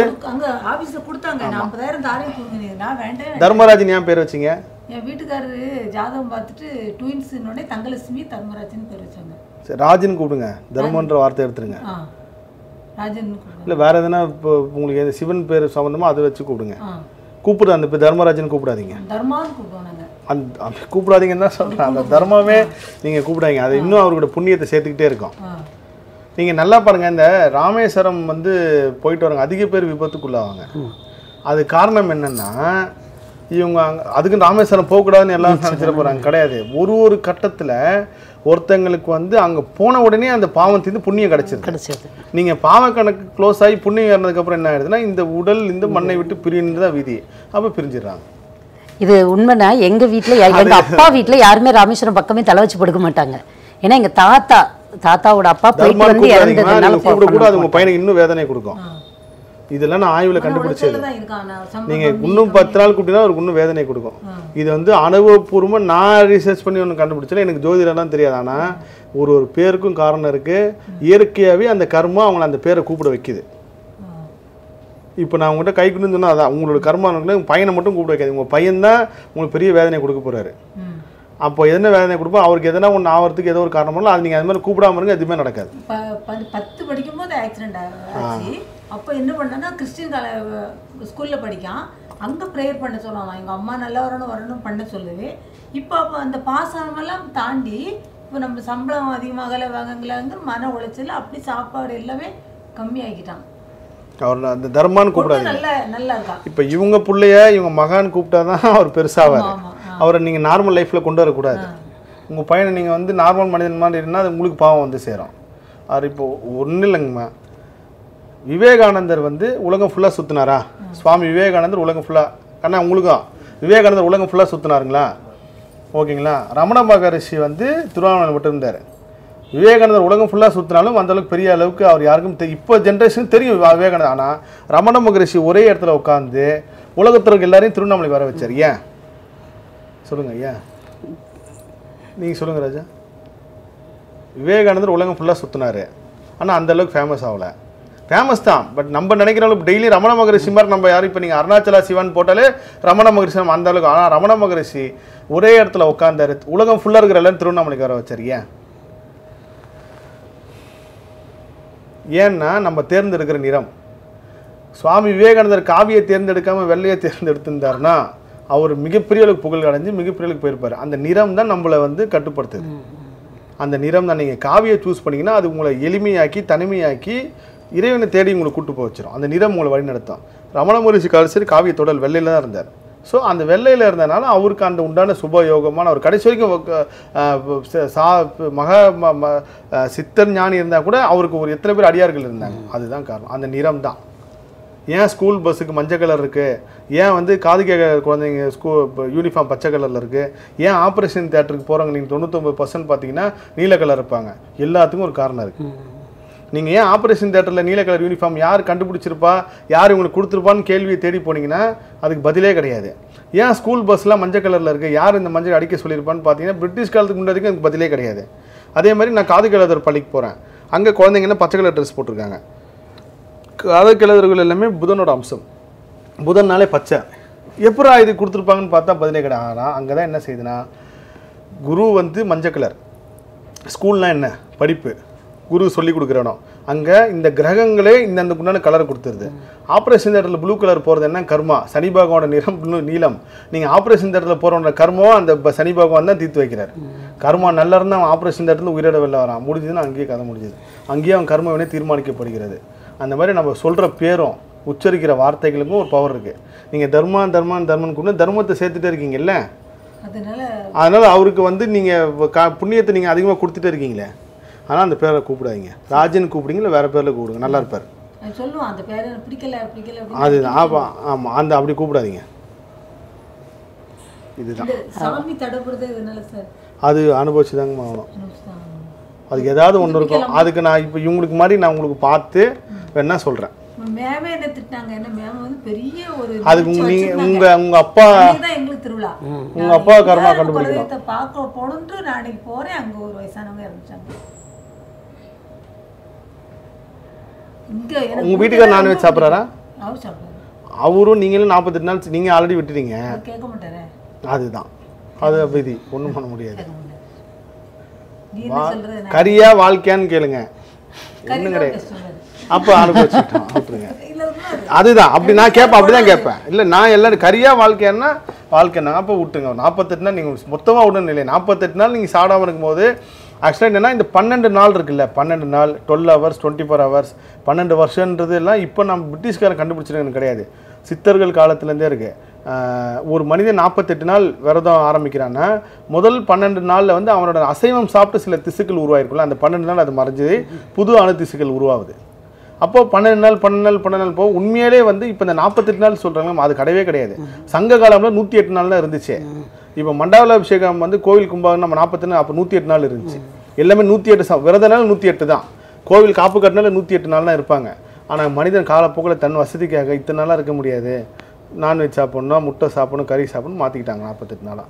தர்மராஜன் ஏன் பேர் வச்சிங்க? என் வீட்டுக்காரரு ஜாதகம் பார்த்துட்டு ட்வின்ஸ்னோடனே தங்கலட்சுமி தர்மராஜன் பேர் வச்சாங்க. சரி, ராஜன் கூப்பிடுங்க, தர்மன்ற வார்த்தை எடுத்துருங்க. ராஜன் இல்லை வேறு எதுனா இப்போ உங்களுக்கு எது சிவன் பேர் சம்மந்தமாக அதை வச்சு கூப்பிடுங்க. கூப்பிடுற அந்த இப்போ தர்மராஜன் கூப்பிடாதீங்க, தர்மான்னு கூப்பிடுவோம் நாங்கள். அந்த அப்படி கூப்பிடாதீங்கன்னு தான் சொல்கிறேன். அந்த தர்மாவே நீங்கள் கூப்பிடாதீங்க, அது இன்னும் அவரோட புண்ணியத்தை சேர்த்துக்கிட்டே இருக்கும். நீங்கள் நல்லா பாருங்கள், இந்த ராமேஸ்வரம் வந்து போயிட்டு வரவங்க அதிக பேர் விபத்துக்குள்ளாவாங்க. அது காரணம் என்னென்னா, இவங்க அங்கே அதுக்கு ராமேஸ்வரம் போகக்கூடாதுன்னு எல்லாம் நினச்சிட போகிறாங்க. கிடையாது. ஒரு ஒரு கட்டத்தில் ஒருத்தங்களுக்கு வந்து அங்கே போன உடனே அந்த பாவம் தீர்ந்து புண்ணியம் கிடச்சிருக்கு. நீங்கள் பாவ கணக்கு க்ளோஸ் ஆகி புண்ணியம் ஏறினதுக்கப்புறம் என்ன ஆயிடுதுன்னா, இந்த உடல் இந்த மண்ணை விட்டு பிரிந்து தான் விதி. அப்போ பிரிஞ்சிடறாங்க. இது உண்மைனா எங்கள் வீட்டில் எங்கள் அப்பா வீட்டில் யாருமே ராமேஸ்வரம் பக்கமே தலை வச்சு படுக்க மாட்டாங்க. ஏன்னா எங்கள் தாத்தா தாத்தாவோட அப்பா போயிட்டு வந்து இறந்ததுனால கூட கூட அது உங்கள் பையனுக்கு இன்னும் வேதனை கொடுக்கும். இதெல்லாம் நான் ஆய்வில் கண்டுபிடிச்சது. நீங்கள் இன்னும் பத்து நாள் கூட்டினா அவருக்கு இன்னும் வேதனை கொடுக்கும். இது வந்து அனுபவபூர்வமாக நான் ரிசர்ச் பண்ணி ஒன்று கண்டுபிடிச்சல. எனக்கு ஜோதிடம்லாம் தெரியாது. ஆனால் ஒரு ஒரு பேருக்கும் காரணம் இருக்குது. இயற்கையாகவே அந்த கர்மா அவங்கள அந்த பேரை கூப்பிட வைக்குது. இப்போ நான் உங்கள்கிட்ட கை கொண்டு சொன்னால் அதான் உங்களோட கர்மா பையனை மட்டும் கூப்பிட வைக்காது. உங்கள் பையன் தான் உங்களுக்கு பெரிய வேதனை கொடுக்க போகிறாரு. அப்போ என்ன வேதனை கொடுப்போம், அவருக்கு எதனா ஒன்று ஆகிறதுக்கு ஏதோ ஒரு காரணம் பண்ணலாம். அது நீங்கள் அது மாதிரி கூப்பிடாம இருங்க, எதுவுமே நடக்காது. பத்து படிக்கும் போது ஆக்சிடென்ட் ஆச்சு. அப்போ என்ன பண்ணேன்னா கிறிஸ்டின் கால ஸ்கூலில் படிக்கான். அங்கே ப்ரேயர் பண்ண சொல்லுவாங்க. எங்கள் அம்மா நல்லா வரணும் வரணும் பண்ண சொல்லுது. இப்போ அப்போ அந்த பாசமெல்லாம் தாண்டி இப்போ நம்ம சம்பளம் அதிகமாகலை வாங்கங்களாங்கிற மன உளைச்சல் அப்படி சாப்பாடு எல்லாமே கம்மியாக்கிட்டான். அவர் அந்த தர்மான்னு கூப்பிடாது. நல்லா நல்லா இருக்கான். இப்போ இவங்க பிள்ளைய இவங்க மகான் கூப்பிட்டா தான் அவர் பெருசாவார். அவரை நீங்கள் நார்மல் லைஃப்பில் கொண்டு வரக்கூடாது. உங்கள் பையனை நீங்கள் வந்து நார்மல் மனிதன் மாதிரி இருந்தால் அது உங்களுக்கு பாவம் வந்து சேரும். அவர் இப்போது ஒன்றும் இல்லைங்கம்மா, விவேகானந்தர் வந்து உலகம் ஃபுல்லாக சுற்றினாரா? சுவாமி விவேகானந்தர் உலகம் ஃபுல்லாக கண்ணா உங்களுக்கும் விவேகானந்தர் உலகம் ஃபுல்லாக சுற்றினாருங்களா? ஓகேங்களா? ரமண மகரிஷி வந்து திருவண்ணாமலை மட்டும் இருந்தார். விவேகானந்தர் உலகம் ஃபுல்லாக சுற்றினாலும் அந்தளவுக்கு பெரிய அளவுக்கு அவர் யாருக்கும் தெ இப்போ ஜென்ரேஷன் தெரியும் விவேகானந்தர். ஆனால் ரமண மகரிஷி ஒரே இடத்துல உட்காந்து உலகத்திற்கு எல்லாரையும் திருவண்ணாமலை வர வச்சார். ஏன் சொல்லுங்கள் ஐயா, நீங்கள் சொல்லுங்கள் ராஜா. விவேகானந்தர் உலகம் ஃபுல்லாக சுற்றினார், ஆனால் அந்தளவுக்கு ஃபேமஸ் ஆகலை. ஃபேமஸ் தான், பட் நம்ம நினைக்கிற அளவுக்கு டெய்லி ரமண மகரிஷி மாதிரி நம்ம யாரும் இப்போ நீங்கள் அருணாச்சலா சிவன் போட்டாலே ரமண மகரிஷி நம்ம அந்த அளவுக்கு. ஆனால் ரமண மகரிஷி ஒரே இடத்துல உட்காந்தாரு, உலகம் ஃபுல்லாக இருக்கிற எல்லாரும் திருவண்ணாமலைக்கு வர வச்சார். ஏன் ஏன்னா நம்ம தேர்ந்தெடுக்கிற நிறம். சுவாமி விவேகானந்தர் காவியை தேர்ந்தெடுக்காமல் வெள்ளையை தேர்ந்தெடுத்திருந்தாருன்னா அவர் மிகப்பெரிய அளவுக்கு புகழ் அடைஞ்சு மிகப்பெரிய அளவுக்கு போயிருப்பார். அந்த நிறம் தான் நம்மளை வந்து கட்டுப்படுத்துது. அந்த நிறம் தான் நீங்கள் காவியை சூஸ் பண்ணிங்கன்னா அது உங்களை எளிமையாக்கி தனிமையாக்கி இறைவனை தேடி உங்களை கூட்டு போய் வச்சிடும். அந்த நிறம் உங்களை வழி நடத்தும். ரமண மகரிஷி காலசரி காவிய தொடல் வெள்ளையில் தான் இருந்தார். ஸோ அந்த வெள்ளையில் இருந்தனால அவருக்கு அந்த உண்டான சுபயோகமான அவர் கடைசி வரைக்கும் சா மகா சித்தர் ஞானி இருந்தால் கூட அவருக்கு ஒரு எத்தனை பேர் அடியார்கள் இருந்தாங்க. அதுதான் காரணம், அந்த நிறம் தான். ஏன் ஸ்கூல் பஸ்ஸுக்கு மஞ்சள் கலர் இருக்குது, ஏன் வந்து காது கேட்க குழந்தைங்க ஸ்கூல் யூனிஃபார்ம் பச்சை கலரில் இருக்குது, ஏன் ஆப்ரேஷன் தேட்டருக்கு போகிறவங்க நீங்கள் தொண்ணூற்றொம்பது பர்சன்ட் பார்த்தீங்கன்னா நீல கலர் இருப்பாங்க. எல்லாத்துக்கும் ஒரு காரணம் இருக்குது. நீங்கள் ஏன் ஆப்ரேஷன் தேட்டரில் நீல கலர் யூனிஃபார்ம் யார் கண்டுபிடிச்சிருப்பா, யார் உங்களுக்கு கொடுத்துருப்பான்னு கேள்வியை தேடி போனீங்கன்னா அதுக்கு பதிலே கிடையாது. ஏன் ஸ்கூல் பஸ்லாம் மஞ்சள் கலரில் இருக்குது, யார் இந்த மஞ்சள் அடிக்க சொல்லியிருப்பான்னு பார்த்தீங்கன்னா பிரிட்டிஷ் காலத்துக்கு முன்னாடி அதுக்கு பதிலே கிடையாது. அதே மாதிரி நான் காது கலர் பள்ளிக்கு போகிறேன், அங்கே குழந்தைங்கன்னா பச்சை கலர் ட்ரெஸ் போட்டிருக்காங்க. காது கிழவர்கள் எல்லாமே புதனோட அம்சம், புதன்னாலே பச்சை. எப்படா இது கொடுத்துருப்பாங்கன்னு பார்த்தா பதிலே கிடையாது. ஆனால் அங்கே தான் என்ன செய்யுதுன்னா குரு வந்து மஞ்சள் கலர், ஸ்கூல்னால் என்ன படிப்பு, குரு சொல்லி கொடுக்குறோம். அங்கே இந்த கிரகங்களே இந்த உண்டான கலரை கொடுத்துருது. ஆப்ரேஷன் தேட்டரில் ப்ளூ கலர் போகிறது என்ன கர்மா, சனி பகவானோட நிறம் ப்ளூ நீளம். நீங்கள் ஆப்ரேஷன் தேட்டரில் போகிறோன்ற கர்மாவும் அந்த சனி பகவான் தான் தீர்த்து வைக்கிறார். கர்மா நல்லா இருந்தால் அவன் ஆப்ரேஷன் தேட்டரில் உயிரிட வெளில வரான், முடிஞ்சதுன்னா அங்கேயே கதை முடிஞ்சுது, அங்கேயே அவன் கர்மாவினே தீர்மானிக்கப்படுகிறது. அந்த மாதிரி நம்ம சொல்கிற பேரும் உச்சரிக்கிற வார்த்தைகளுக்கும் ஒரு பவர் இருக்குது. நீங்கள் தர்மான் தர்மான் தர்மன் கூட தர்மத்தை சேர்த்துட்டே இருக்கீங்கல்ல, அதனால் அவருக்கு வந்து நீங்கள் க புண்ணியத்தை நீங்கள் அதிகமாக கொடுத்துட்டே இருக்கீங்களே. ஆனால் அந்த பேரை கூப்பிடாதீங்க, ராஜன் கூப்பிடுங்க, இல்லை வேறு பேரில் கூப்பிடுங்க, நல்லா இருப்பார். அது ஆமாம் ஆமாம் அந்த அப்படி கூப்பிடாதீங்க. இதுதான் அது அனுபவிச்சு தாங்க ஆகணும். அதுக்கு ஏதாவது ஒன்று இருக்கும். அதுக்கு நான் இப்போ இவங்களுக்கு மாதிரி நான் உங்களுக்கு பார்த்து வேணா சொல்கிறேன். அதுக்கு நீங்கள் உங்கள் உங்கள் அப்பா எங்களுக்கு திருவிழா உங்கள் அப்பா கர்மா கண்டுபிடிக்கணும். பார்க்க போகணுன்ட்டு நான் அன்னைக்கு போகிறேன். அங்கே ஒரு வயசானவங்க இருந்துச்சாங்க. உங்கள் வீட்டுக்கார நான்வெஜ் சாப்பிட்றாரா? அவரும் நீங்களும் நாற்பத்தெட்டு நாள் நீங்கள் ஆல்ரெடி விட்டுட்டீங்க. கேட்க மாட்டாரே. அதுதான் அது விதி, ஒன்றும் பண்ண முடியாது. கரியா வாழ்க்கையான்னு கேளுங்க, ஒன்றும் கிடையாது. அப்போ அனுபவிச்சுட்டோம் விட்டுருங்க. அதுதான் அப்படி நான் கேட்பேன், அப்படி தான் கேட்பேன். இல்லை நான் எல்லாரும் கரியா வாழ்க்கைன்னா வாழ்க்கைன்னா அப்போ விட்டுங்க. நாற்பத்தெட்டு நாள் நீங்கள் மொத்தமாக விடணும் இல்லை, நாற்பத்தெட்டு நாள் நீங்கள் சாடாமல் இருக்கும்போது ஆக்சுவலாக என்னென்னா இந்த பன்னெண்டு நாள் இருக்குல்ல, பன்னெண்டு நாள் twelve hours twenty four hours பன்னெண்டு வருஷன்றது எல்லாம் இப்போ நம்ம பிரிட்டிஷ்காரன் கண்டுபிடிச்சிருக்கேன்னு கிடையாது, சித்தர்கள் காலத்துலேருந்தே இருக்குது. ஒரு மனிதன் நாற்பத்தெட்டு நாள் விரதம் ஆரம்பிக்கிறான்னா முதல் பன்னெண்டு நாளில் வந்து அவனோட அசைவம் சாப்பிட்டு சில திசுக்கள் உருவாயிருக்குல்ல, அந்த பன்னெண்டு நாள் அது மறைஞ்சு புது அணு திசுக்கள் உருவாகுது. அப்போது பன்னெண்டு நாள் பன்னெண்டு நாள் பன்னெண்டு நாள் போக உண்மையிலே வந்து இப்போ இந்த நாற்பத்தெட்டு நாள் சொல்கிறாங்க அது கிடையவே கிடையாது. சங்க காலம்ல நூற்றி எட்டு நாள் தான் இருந்துச்சு. இப்போ மண்டாபிஷேகம் வந்து கோவில் கும்பாகம் நம்ம நாற்பத்தி நாள், அப்போ நூற்றி எட்டு நாள் இருந்துச்சு. எல்லாமே நூற்றி எட்டு விரத நாள் நூற்றி எட்டு தான். கோவில் காப்பு கட்டினால நூற்றி எட்டு நாள் தான் இருப்பாங்க. ஆனால் மனிதன் காலப்போக்கில் தன் வசதிக்காக இத்தனை நாளாக இருக்க முடியாது, நான்வெஜ் சாப்பிட்ணும், முட்டை சாப்பிடணும், கறி சாப்பிடணும் மாற்றிக்கிட்டாங்க நாற்பத்தெட்டு நாளாக.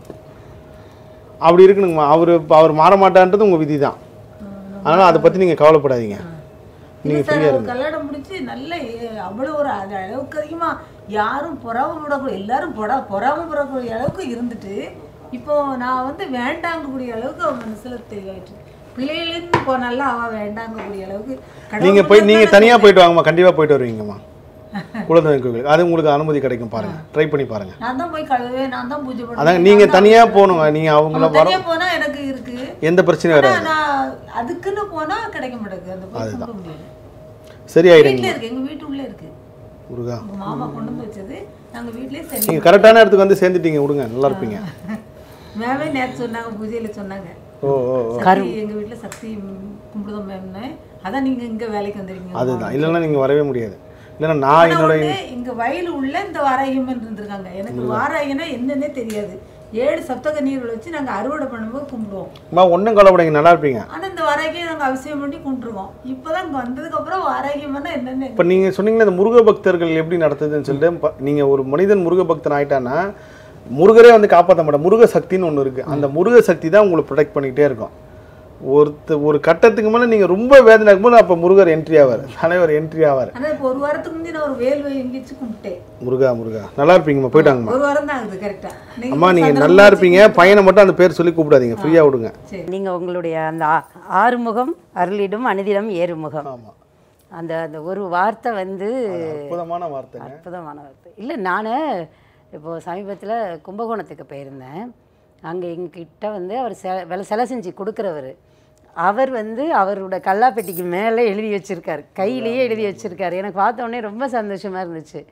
அப்படி இருக்குனுங்கம்மா. அவர் அவர் மாற மாட்டான்றது உங்கள் விதி தான். அதனால் அதை பற்றி நீங்கள் கவலைப்படாதீங்க. நீங்கள் ஃப்ரீயாக இருங்க. கல்யாணம் முடிச்சு நல்ல அவ்வளோ ஒரு அது அளவுக்கு அதிகமாக யாரும் பொறாமப்படக்கூடிய எல்லாரும் பொறா பொறாமப்படக்கூடிய அளவுக்கு இருந்துட்டு இப்போ நான் வந்து வேண்டாங்கக்கூடிய அளவுக்கு அவன் மனசில் தெளிவாயிட்டு பிள்ளைகளிருந்து போனாலும் அவன் வேண்டாங்கக்கூடிய அளவுக்கு. நீங்கள் போய் நீங்கள் தனியாக போயிட்டு வாங்கம்மா, கண்டிப்பாக போயிட்டு வருவீங்கம்மா குலதெய்வ கோயிலுக்கு. அது உங்களுக்கு அனுமதி கிடைக்கும், பாருங்க, ட்ரை பண்ணி பாருங்க. நான் தான் போய் கழுவேன், நான் தான் பூஜை பண்ணுவேன். அதாங்க நீங்கள் தனியாக போகணுங்க. நீங்கள் அவங்கள தனியா போனா எனக்கு இருக்கு, எந்த பிரச்சனையும் வராது. நான் அதுக்குன்னு போனா கிடைக்க மாட்டேங்குது. அந்த போய் கும்பிட முடியல. சரி ஆயிடுங்க. வீட்ல இருக்கு, எங்க வீட்டு உள்ள இருக்கு முருகா. உங்க மாமா கொண்டு வந்து வச்சது நாங்க வீட்லயே சரி. நீங்கள் கரெக்டான இடத்துக்கு வந்து சேர்ந்துட்டீங்க, விடுங்க, நல்லா இருப்பீங்க. மேமே நேற்று சொன்னாங்க, பூஜையில சொன்னாங்க, ஓ ஓ சக்தி எங்க வீட்டுல சக்தி கும்பிடுதோம் மேம்னு. அதான் நீங்க இங்க வேலைக்கு வந்துருக்கீங்க. அதுதான், இல்லைன்னா நீங்கள் வரவே முடியாது. இல்லைன்னா நான் என்னோட இங்க வயல் உள்ள இந்த வாராகியம்மன் இருந்திருக்காங்க. எனக்கு வாராகினா என்னன்னே தெரியாது. ஏழு சப்தக நீர் வச்சு நாங்க அறுவடை பண்ணும்போது கும்பிடுவோம். ஒன்றும் கவலைப்படாதீங்க, நல்லா இருப்பீங்க. ஆனா இந்த வாராகியை நாங்க அவசியம் பண்ணி கும்பிட்டுருக்கோம். இப்பதான் இங்க வந்ததுக்கு அப்புறம் வாராகியம்னா என்னன்னு. இப்போ நீங்கள் சொன்னீங்கன்னா இந்த முருக பக்தர்கள் எப்படி நடத்துதுன்னு சொல்லிட்டு, நீங்கள் ஒரு மனிதன் முருக பக்தன் ஆயிட்டான்னா முருகரே வந்து காப்பாற்ற மாட்டேன். முருக சக்தின்னு ஒன்று இருக்குது. அந்த முருக சக்தி தான் உங்களை ப்ரொடெக்ட் பண்ணிக்கிட்டே இருக்கும். ஒருத்த ஒரு கட்டத்துக்கு மேலே நீங்கள் ரொம்ப வேதனை இருக்கும்போது அப்போ முருகர் என்ட்ரி ஆவார், தலைவர் என்ட்ரி ஆவார். ஆனால் இப்போ ஒரு வாரத்துக்கு முந்தைய நான் ஒரு வேல் எங்கேச்சு கும்பிட்டேன். முருகா முருகா நல்லா இருப்பீங்கம்மா, போயிட்டாங்கம்மா. ஒரு வாரம் தான் ஆகுது கரெக்டாக. அம்மா நீங்கள் நல்லா இருப்பீங்க, பையனை மட்டும் அந்த பேர் சொல்லி கூப்பிடாதீங்க, ஃப்ரீயாக விடுங்க. நீங்கள் உங்களுடைய அந்த ஆறுமுகம் அருளிடும் அனுதினம் ஏறுமுகம், ஆமாம், அந்த அந்த ஒரு வார்த்தை வந்து அற்புதமான வார்த்தை, அற்புதமான வார்த்தை. இல்லை, நான் இப்போது சமீபத்தில் கும்பகோணத்துக்கு போயிருந்தேன். அங்கே எங்ககிட்ட வந்து அவர் செ விலை செலை செஞ்சு கொடுக்குறவர். அவர் வந்து அவரோட கல்லாப்பெட்டிக்கு மேலே எழுதி வச்சுருக்காரு, கையிலேயே எழுதி வச்சுருக்காரு. எனக்கு பார்த்த உடனே ரொம்ப சந்தோஷமாக இருந்துச்சு.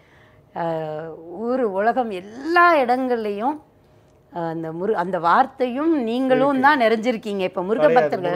ஊர் உலகம் எல்லா இடங்கள்லையும் அந்த முரு அந்த வார்த்தையும் நீங்களும் தான் நிறைஞ்சிருக்கீங்க. இப்போ முருக பக்தர்கள்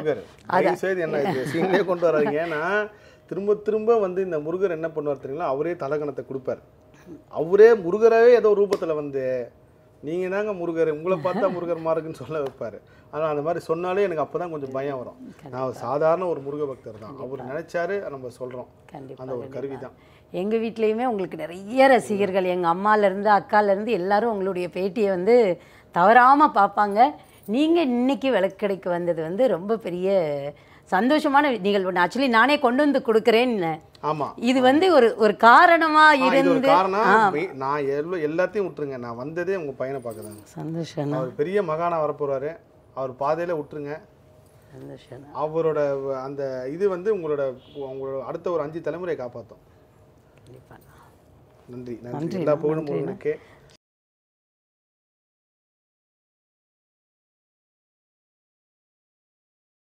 என்ன கொண்டு வராங்க. ஏன்னா திரும்ப திரும்ப வந்து இந்த முருகர் என்ன பண்ணுவார் தெரியுங்களா, அவரே தலகணத்தை கொடுப்பார். அவரே முருகராகவே ஏதோ ரூபத்தில் வந்து நீங்கள் தாங்க முருகர், உங்களை பார்த்தா முருகர் மாருக்குன்னு சொல்ல வைப்பார். ஆனால் அந்த மாதிரி சொன்னாலே எனக்கு அப்போ தான் கொஞ்சம் பயம் வரும். நான் ஒரு சாதாரண ஒரு முருக பக்தர் தான், அவர் நினச்சாரு நம்ம சொல்கிறோம், அந்த ஒரு கருவி தான். எங்கள் வீட்லேயுமே உங்களுக்கு நிறைய ரசிகர்கள், எங்கள் அம்மாலேருந்து அக்காலேருந்து எல்லாரும் உங்களுடைய பேட்டியை வந்து தவறாமல் பார்ப்பாங்க. நீங்கள் இன்றைக்கி விளக்கடைக்கு வந்தது வந்து ரொம்ப பெரிய சந்தோஷமான நிகழ்வு. ஆக்சுவலி நானே கொண்டு வந்து கொடுக்குறேன்னு. ஆமா, இது வந்து ஒரு ஒரு காரணமா இருந்து நான் எல்லாத்தையும் விட்டுருங்க. நான் வந்ததே உங்க பையனை பார்க்கதாங்க. சந்தோஷம். அவர் பெரிய மகானா வரப்போறாரு, அவர் பாதையில விட்டுருங்க. சந்தோஷம். அவரோட அந்த இது வந்து உங்களோட உங்களோட அடுத்த ஒரு அஞ்சு தலைமுறையை காப்பாற்றும். கண்டிப்பா. நன்றி நன்றி. எல்லா புகழும் உங்களுக்கு.